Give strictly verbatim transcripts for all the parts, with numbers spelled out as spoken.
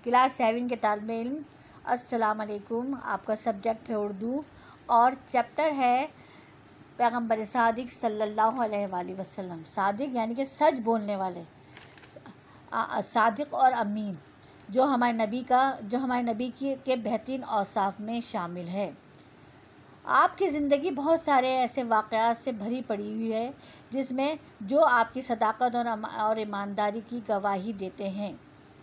Class seven کے طالب علم، السلام علیکم۔ آپ کا سبجیکٹ ہے اردو اور چیپٹر ہے پیغمبر صادق صلی اللہ علیہ وآلہ وسلم۔ صادق یعنی کہ سچ بولنے والے، صادق اور امین، جو ہمارے نبی کا جو ہمارے نبی کی کے بہترین اوصاف میں شامل ہے۔ آپ کی زندگی بہت سارے ایسے واقعات سے بھری پڑی ہوئی ہے جس میں جو آپ کی صداقت اور ایمانداری کی گواہی دیتے ہیں۔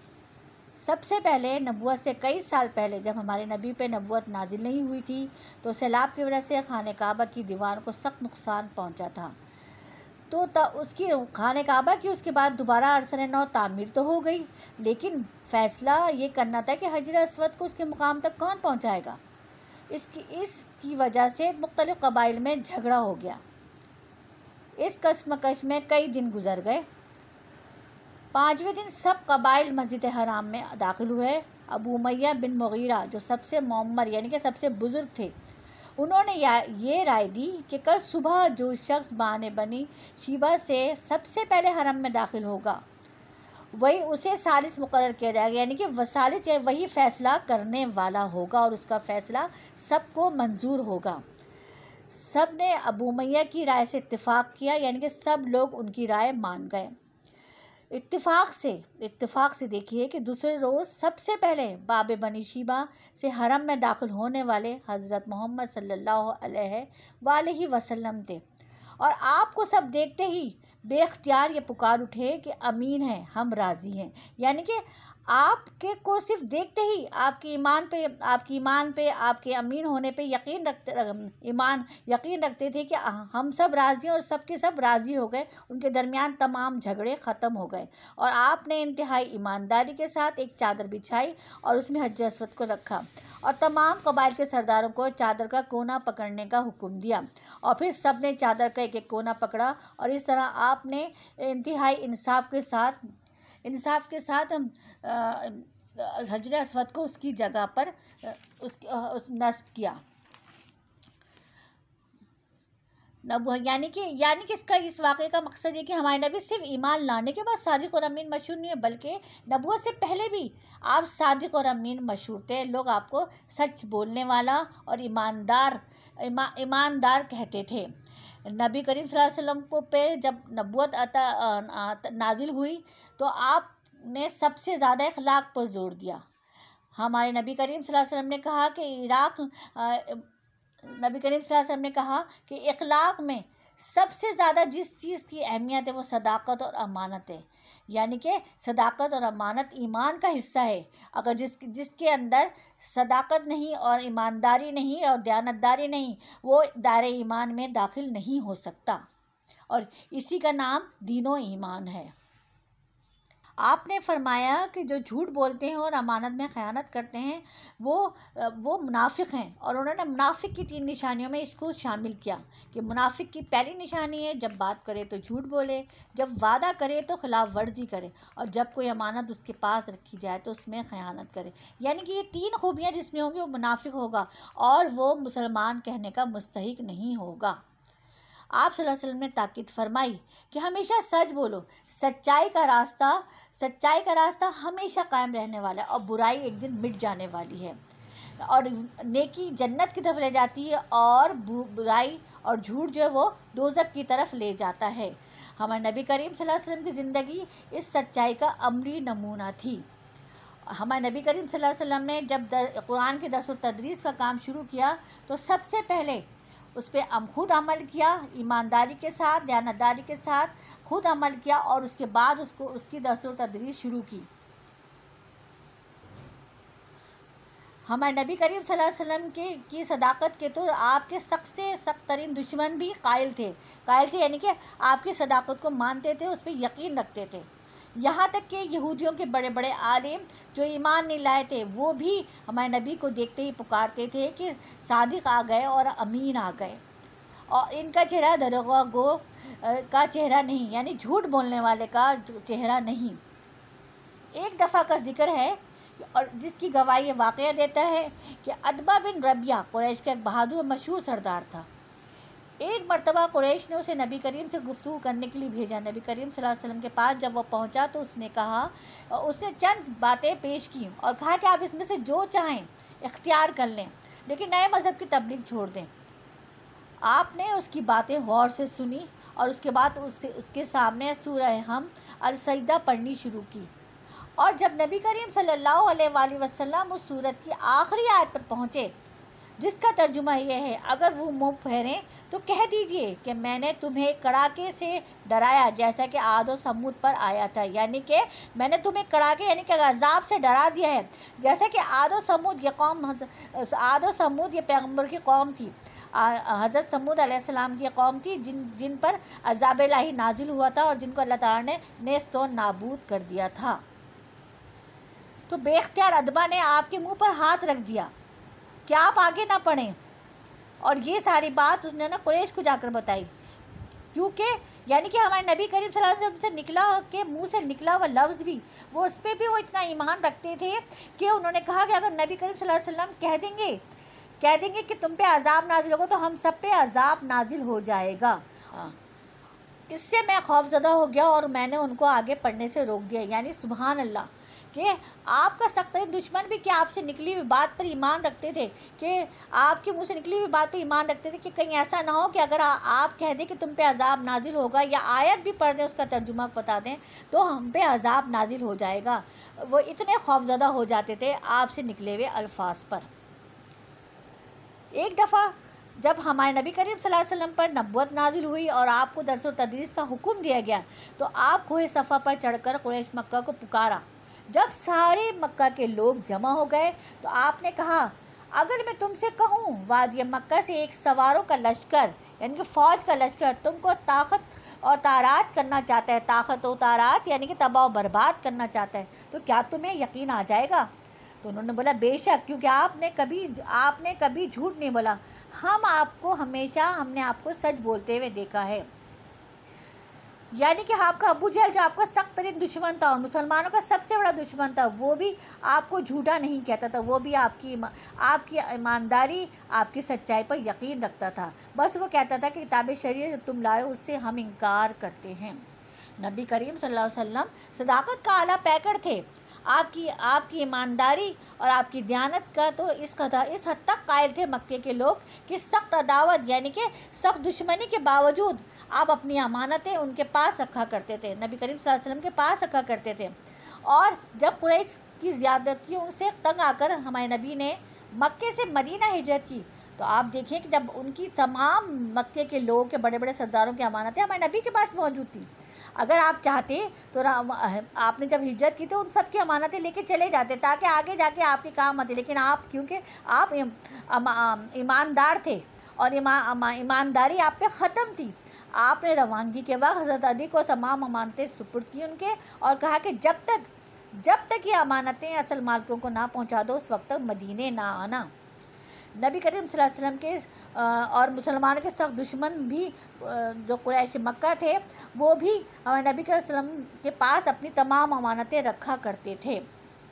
سب سے پہلے نبوت سے کئی سال پہلے جب ہمارے نبی پہ نبوت نازل نہیں ہوئی تھی تو سیلاب کی وجہ سے خانہ کعبہ کی دیواروں کو سخت نقصان پہنچا تھا۔ تو اس کی خانہ کعبہ کی اس کے بعد دوبارہ عرصۂ نو تعمیر تو ہو گئی، لیکن فیصلہ یہ کرنا تھا کہ حجر اسود کو اس کے مقام تک کون پہنچائے گا۔ اس کی اس کی وجہ سے مختلف قبائل میں جھگڑا ہو گیا۔ اس کشمکش میں کئی دن گزر گئے۔ پانچویں دن سب قبائل مسجد حرام میں داخل ہوئے۔ ابو امیہ بن مغیرہ جو سب سے معمر یعنی کہ سب سے بزرگ تھے، انہوں نے یہ رائے دی کہ کل صبح جو شخص بان بنی شیبہ سے سب سے پہلے حرم میں داخل ہوگا وہی اسے ثالث مقرر کیا جائے گا، یعنی کہ وثالث وہی فیصلہ کرنے والا ہوگا اور اس کا فیصلہ سب کو منظور ہوگا۔ سب نے ابو امیہ کی رائے سے اتفاق کیا، یعنی کہ سب لوگ ان کی رائے مان گئے۔ اتفاق سے اتفاق سے دیکھیے کہ دوسرے روز سب سے پہلے باب بنی شیبہ سے حرم میں داخل ہونے والے حضرت محمد صلی اللہ علیہ وآلہ وسلم تھے، اور آپ کو سب دیکھتے ہی بے اختیار یہ پکار اٹھے کہ امین ہیں، ہم راضی ہیں، یعنی کہ آپ کے کو صرف دیکھتے ہی آپ کے ایمان پہ آپ کے ایمان پہ آپ کے امین ہونے پہ یقین رکھتے ایمان یقین رکھتے تھے کہ ہم سب راضی ہیں، اور سب کے سب راضی ہو گئے۔ ان کے درمیان تمام جھگڑے ختم ہو گئے اور آپ نے انتہائی ایمانداری کے ساتھ ایک چادر بچھائی اور اس میں حجر اسود کو رکھا اور تمام قبائل کے سرداروں کو چادر کا کونا پکڑنے کا حکم دیا، اور پھر سب نے چادر کا ایک ایک کونا پکڑا، اور اس طرح آپ نے انتہائی انصاف کے ساتھ انصاف کے ساتھ حجر اسود کو اس کی جگہ پر اس نصب کیا۔ یعنی کہ یعنی کہ اس کا اس واقعے کا مقصد یہ کہ ہمارے نبی صرف ایمان لانے کے بعد صادق اور امین مشہور نہیں ہے، بلکہ نبوت سے پہلے بھی آپ صادق اور امین مشہور تھے۔ لوگ آپ کو سچ بولنے والا اور ایماندار ایماندار کہتے تھے۔ نبی کریم صلی اللہ علیہ وسلم کو پہ جب نبوت عطا نازل ہوئی تو آپ نے سب سے زیادہ اخلاق پر زور دیا۔ ہمارے نبی کریم صلی اللہ علیہ وسلم نے کہا کہ عراق نبی کریم صلی اللہ علیہ وسلم نے کہا کہ اخلاق میں سب سے زیادہ جس چیز کی اہمیت ہے وہ صداقت اور امانت ہے، یعنی کہ صداقت اور امانت ایمان کا حصہ ہے۔ اگر جس جس کے اندر صداقت نہیں اور ایمانداری نہیں اور دیانتداری نہیں، وہ دائرۂ ایمان میں داخل نہیں ہو سکتا، اور اسی کا نام دین و ایمان ہے۔ آپ نے فرمایا کہ جو جھوٹ بولتے ہیں اور امانت میں خیانت کرتے ہیں وہ وہ منافق ہیں، اور انہوں نے منافق کی تین نشانیوں میں اس کو شامل کیا کہ منافق کی پہلی نشانی ہے جب بات کرے تو جھوٹ بولے، جب وعدہ کرے تو خلاف ورزی کرے، اور جب کوئی امانت اس کے پاس رکھی جائے تو اس میں خیانت کرے۔ یعنی کہ یہ تین خوبیاں جس میں ہوں گی وہ منافق ہوگا اور وہ مسلمان کہنے کا مستحق نہیں ہوگا۔ آپ صلی اللہ علیہ وسلم نے تاکید فرمائی کہ ہمیشہ سچ بولو، سچائی کا راستہ سچائی کا راستہ ہمیشہ قائم رہنے والا ہے اور برائی ایک دن مٹ جانے والی ہے، اور نیکی جنت کی طرف لے جاتی ہے اور برائی اور جھوٹ جو ہے وہ دوزخ کی طرف لے جاتا ہے۔ ہمارے نبی کریم صلی اللہ علیہ وسلم کی زندگی اس سچائی کا عملی نمونہ تھی۔ ہمارے نبی کریم صلی اللہ علیہ وسلم نے جب قرآن کے درس و تدریس کا کام شروع کیا تو سب سے پہلے اس پہ خود عمل کیا، ایمانداری کے ساتھ دیانتداری کے ساتھ خود عمل کیا، اور اس کے بعد اس کو اس کی درس و تدریس شروع کی۔ ہمارے نبی کریم صلی اللہ علیہ وسلم کے کی صداقت کے تو آپ کے سخت سے سخت ترین دشمن بھی قائل تھے قائل تھے یعنی کہ آپ کی صداقت کو مانتے تھے، اس پہ یقین رکھتے تھے۔ یہاں تک کہ یہودیوں کے بڑے بڑے عالم جو ایمان نہیں لائے تھے وہ بھی ہمارے نبی کو دیکھتے ہی پکارتے تھے کہ صادق آ گئے اور امین آ گئے، اور ان کا چہرہ دروغ گو کا چہرہ نہیں، یعنی جھوٹ بولنے والے کا چہرہ نہیں۔ ایک دفعہ کا ذکر ہے اور جس کی گواہی یہ واقعہ دیتا ہے کہ عتبہ بن ربیعہ قریش کا ایک بہادر و مشہور سردار تھا۔ ایک مرتبہ قریش نے اسے نبی کریم سے گفتگو کرنے کے لیے بھیجا۔ نبی کریم صلی اللہ علیہ وسلم کے پاس جب وہ پہنچا تو اس نے کہا اس نے چند باتیں پیش کی اور کہا کہ آپ اس میں سے جو چاہیں اختیار کر لیں، لیکن نئے مذہب کی تبلیغ چھوڑ دیں۔ آپ نے اس کی باتیں غور سے سنی اور اس کے بعد اس سے اس کے سامنے سورہ ہم السجدہ پڑھنی شروع کی، اور جب نبی کریم صلی اللہ علیہ وآلہ وسلم اس سورت کی آخری آیت پر پہنچے جس کا ترجمہ یہ ہے، اگر وہ منہ پھیریں تو کہہ دیجئے کہ میں نے تمہیں کڑاکے سے ڈرایا جیسا کہ عاد و سمود پر آیا تھا، یعنی کہ میں نے تمہیں کڑاکے یعنی کہ عذاب سے ڈرا دیا ہے، جیسا کہ عاد و سمود یہ قوم عاد و سمود یہ پیغمبر کی قوم تھی، حضرت سمود علیہ السلام کی قوم تھی جن جن پر عذاب الہی نازل ہوا تھا اور جن کو اللہ تعالیٰ نے نیست و نابود کر دیا تھا۔ تو بے اختیار ادبا نے آپ کے منہ پر ہاتھ رکھ دیا کہ آپ آگے نہ پڑھیں، اور یہ ساری بات اس نے نا قریش کو جا کر بتائی، کیونکہ یعنی کہ ہمارے نبی کریم صلی اللہ علیہ وسلم سے نکلا کہ منہ سے نکلا ہوا لفظ بھی وہ اس پہ بھی وہ اتنا ایمان رکھتے تھے کہ انہوں نے کہا کہ اگر نبی کریم صلی اللہ علیہ وسلم کہہ دیں گے کہہ دیں گے کہ تم پہ عذاب نازل ہوگا تو ہم سب پہ عذاب نازل ہو جائے گا۔ اس سے میں خوف زدہ ہو گیا اور میں نے ان کو آگے پڑھنے سے روک دیا، یعنی سبحان اللہ کہ آپ کا سخت ترین دشمن بھی کہ آپ سے نکلی ہوئی بات پر ایمان رکھتے تھے، کہ آپ کے منہ سے نکلی ہوئی بات پر ایمان رکھتے تھے کہ کہیں ایسا نہ ہو کہ اگر آپ کہہ دیں کہ تم پہ عذاب نازل ہوگا یا آیت بھی پڑھ دیں اس کا ترجمہ بتا دیں تو ہم پہ عذاب نازل ہو جائے گا۔ وہ اتنے خوف زدہ ہو جاتے تھے آپ سے نکلے ہوئے الفاظ پر۔ ایک دفعہ جب ہمارے نبی کریم صلی اللہ علیہ وسلم پر نبوت نازل ہوئی اور آپ کو درس و تدریس کا حکم دیا گیا تو آپ کوہ صفا پر چڑھ کر قریش مکہ کو پکارا۔ جب سارے مکہ کے لوگ جمع ہو گئے تو آپ نے کہا اگر میں تم سے کہوں وادی مکہ سے ایک سواروں کا لشکر یعنی کہ فوج کا لشکر تم کو طاقت اور تاراج کرنا چاہتا ہے، طاقت و تاراج یعنی کہ تباہ و برباد کرنا چاہتا ہے، تو کیا تمہیں یقین آ جائے گا؟ تو انہوں نے بولا بے شک، کیونکہ آپ نے کبھی آپ نے کبھی جھوٹ نہیں بولا، ہم آپ کو ہمیشہ ہم نے آپ کو سچ بولتے ہوئے دیکھا ہے۔ یعنی کہ آپ کا ابو جہل جو آپ کا سخت ترین دشمن تھا اور مسلمانوں کا سب سے بڑا دشمن تھا، وہ بھی آپ کو جھوٹا نہیں کہتا تھا، وہ بھی آپ کی آپ کی ایمانداری آپ کی سچائی پر یقین رکھتا تھا، بس وہ کہتا تھا کہ کتاب شریعت جو تم لائے اس سے ہم انکار کرتے ہیں۔ نبی کریم صلی اللہ علیہ وسلم صداقت کا اعلیٰ پیکر تھے، آپ کی آپ کی ایمانداری اور آپ کی دیانت کا تو اس قدر اس حد تک قائل تھے مکے کے لوگ کہ سخت عداوت یعنی کہ سخت دشمنی کے باوجود آپ اپنی امانتیں ان کے پاس رکھا کرتے تھے، نبی کریم صلی اللہ علیہ وسلم کے پاس رکھا کرتے تھے۔ اور جب قریش کی زیادتیوں سے تنگ آ کر ہمارے نبی نے مکے سے مدینہ ہجرت کی تو آپ دیکھیں کہ جب ان کی تمام مکے کے لوگوں کے بڑے بڑے سرداروں کی امانتیں ہمارے نبی کے پاس موجود تھیں، اگر آپ چاہتے تو آپ نے جب ہجرت کی تو ان سب کی امانتیں لے کے چلے جاتے تاکہ آگے جا کے آپ کے کام آتے، لیکن آپ کیونکہ آپ ایماندار تھے اور ایمانداری آپ پہ ختم تھی، آپ نے روانگی کے وقت حضرت علی کو تمام امانتیں سپرد کی ان کے اور کہا کہ جب تک جب تک یہ امانتیں اصل مالکوں کو نہ پہنچا دو اس وقت تک مدینے نہ آنا۔ نبی کریم صلی اللہ علیہ وسلم کے اور مسلمانوں کے سخت دشمن بھی جو قریش مکہ تھے وہ بھی ہمارے نبی صلی اللہ علیہ وسلم کے پاس اپنی تمام امانتیں رکھا کرتے تھے۔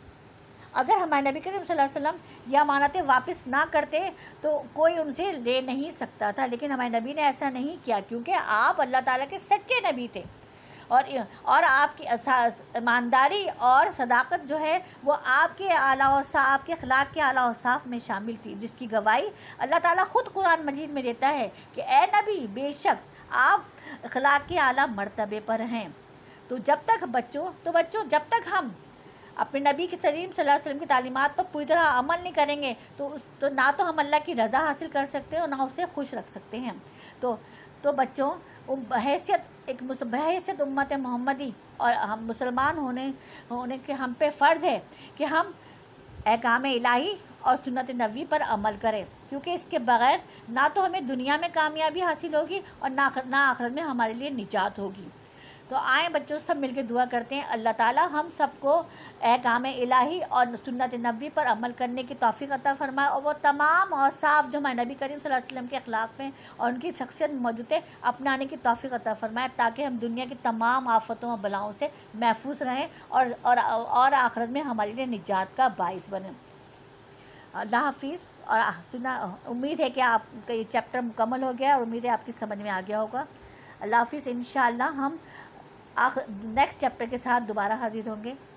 اگر ہمارے نبی کریم صلی اللہ علیہ وسلم یہ امانتیں واپس نہ کرتے تو کوئی ان سے لے نہیں سکتا تھا، لیکن ہمارے نبی نے ایسا نہیں کیا کیونکہ آپ اللہ تعالیٰ کے سچے نبی تھے، اور اور آپ کی ایمانداری اور صداقت جو ہے وہ آپ کے اعلیٰ اوصاف آپ کے اخلاق کے اعلیٰ اوصاف میں شامل تھی، جس کی گواہی اللہ تعالیٰ خود قرآن مجید میں دیتا ہے کہ اے نبی بے شک آپ اخلاق کے اعلیٰ مرتبے پر ہیں۔ تو جب تک بچوں تو بچوں جب تک ہم اپنے نبی کے کریم صلی اللہ علیہ وسلم کی تعلیمات پر پوری طرح عمل نہیں کریں گے تو اس تو نہ تو ہم اللہ کی رضا حاصل کر سکتے ہیں اور نہ اسے خوش رکھ سکتے ہیں۔ تو تو بچوں بحیثیت ایک بحیثیت امت محمدی اور ہم مسلمان ہونے ہونے کے ہم پہ فرض ہے کہ ہم احکام الہی اور سنت نبوی پر عمل کریں، کیونکہ اس کے بغیر نہ تو ہمیں دنیا میں کامیابی حاصل ہوگی اور نہ آخرت میں ہمارے لیے نجات ہوگی۔ تو آئیں بچوں سب مل کے دعا کرتے ہیں اللہ تعالیٰ ہم سب کو احکام الہی اور سنت نبوی پر عمل کرنے کی توفیق عطا فرمائے، اور وہ تمام اوصاف جو ہمارے نبی کریم صلی اللہ علیہ وسلم کے اخلاق میں اور ان کی شخصیت موجود ہے اپنانے کی توفیق عطا فرمائے، تاکہ ہم دنیا کی تمام آفتوں اور بلاؤں سے محفوظ رہیں اور اور اور آخرت میں ہمارے لیے نجات کا باعث بنیں۔ اللہ حافظ. اور سنا امید ہے کہ آپ کا یہ چیپٹر مکمل ہو گیا اور امید ہے آپ کی سمجھ میں آ گیا ہوگا. اللہ حافظ. انشاءاللہ ہم آخر نیکسٹ چیپٹر کے ساتھ دوبارہ حاضر ہوں گے.